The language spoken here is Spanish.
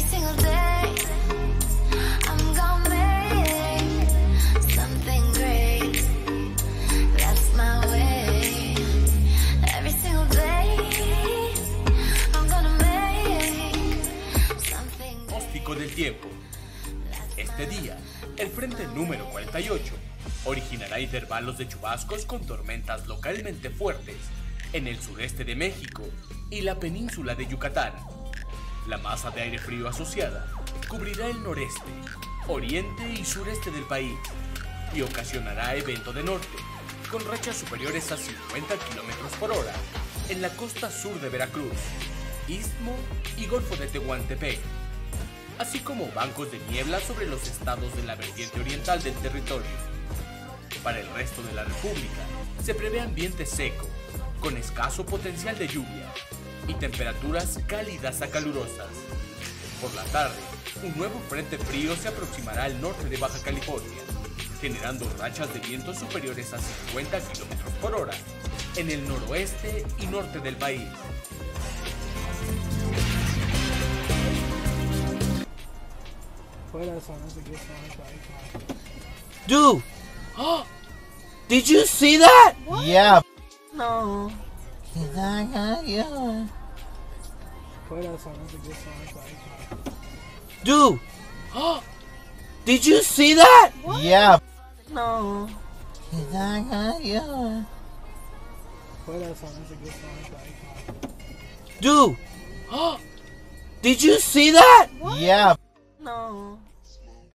single day, I'm gonna make something great. That's my way. Every single day, I'm gonna make something great. Pronóstico del tiempo. Este día, el frente número 48 originará intervalos de chubascos con tormentas localmente fuertes en el sureste de México y la península de Yucatán. La masa de aire frío asociada cubrirá el noreste, oriente y sureste del país y ocasionará evento de norte, con rachas superiores a 50 km por hora en la costa sur de Veracruz, Istmo y Golfo de Tehuantepec, así como bancos de niebla sobre los estados de la vertiente oriental del territorio. Para el resto de la República, se prevé ambiente seco, con escaso potencial de lluvia, y temperaturas cálidas a calurosas. Por la tarde, un nuevo frente frío se aproximará al norte de Baja California, generando rachas de viento superiores a 50 km por hora en el noroeste y norte del país. Dude! Did you see that? What? Yeah. No. Dude! Did you see that? What? Yeah. No. Dude! Did you see that? What? Yeah. No.